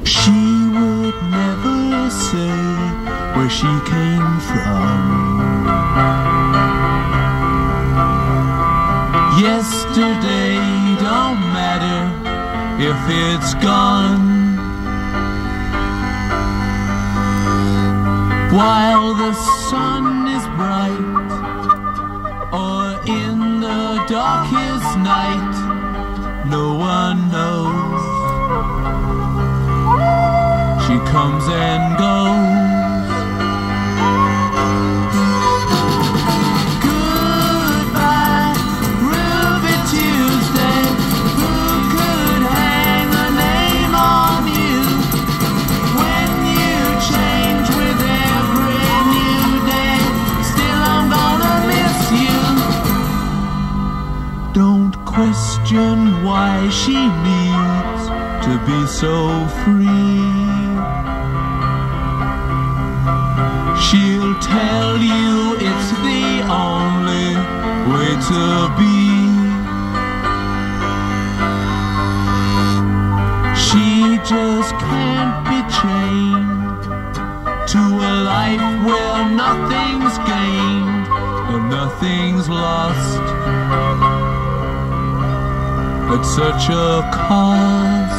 She would never say where she came from. Yesterday don't matter if it's gone. While the sun is bright, or in the darkest night, no one knows. She comes and goes. Goodbye, Ruby Tuesday. Who could hang a name on you when you change with every new day? Still, I'm gonna miss you. Don't question why she needs to be so free. She'll tell you it's the only way to be. She just can't be chained to a life where nothing's gained and nothing's lost at such a cost.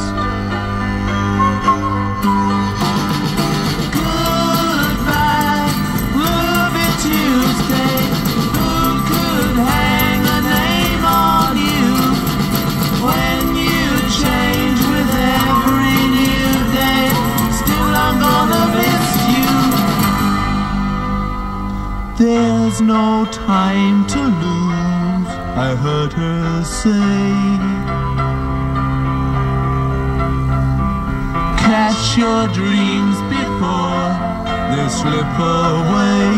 There's no time to lose, I heard her say. Catch your dreams before they slip away.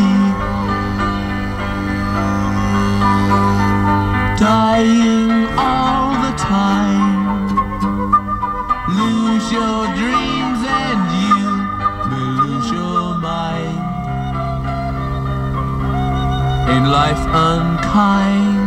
Dying all the time, lose your dreams and you may lose your mind. Ain't life unkind?